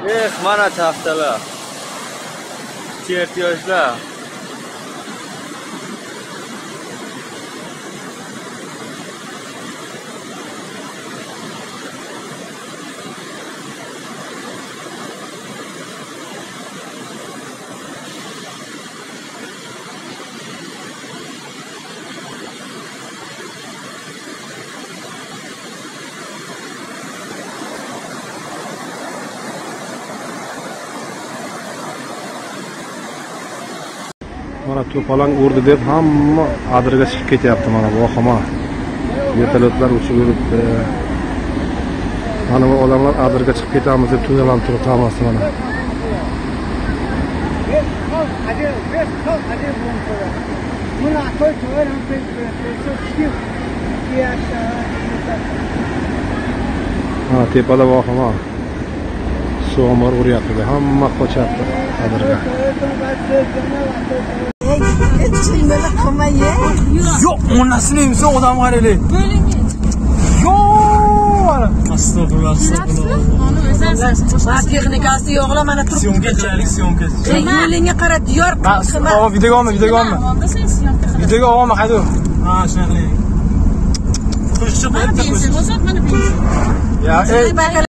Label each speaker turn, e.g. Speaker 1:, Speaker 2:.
Speaker 1: Mana taftalar. Chertyoshlar.
Speaker 2: Mana to'palang urdi deb hamma Adirga chiqib ketyapti. Mana bu xoma. Vertolyotlar uchib yuribdi. Mana bu odamlar Adirga chiqib ketamiz deb to'yalanib turibdi hammasi mana. Ha, tepada vohama. So'mar uryapti. Hamma qochyapti Adirga.
Speaker 3: Yok, onasını yemse odam var öyle.
Speaker 4: Böyle mi?
Speaker 3: Yok. Astagfirullah, astagfirullah.
Speaker 4: Onu özel
Speaker 5: Texnikasi yo'qlar, mana turib.
Speaker 3: Syomka.
Speaker 5: Yo'lingga qara, diyor.
Speaker 3: Aa, video olma.
Speaker 4: Onda sen syomka.
Speaker 3: Videoga olma, hadi. Ha, shunaqa. Qo'shiqchi
Speaker 4: Mana benzin, o'zat mana benzin.
Speaker 3: Ya,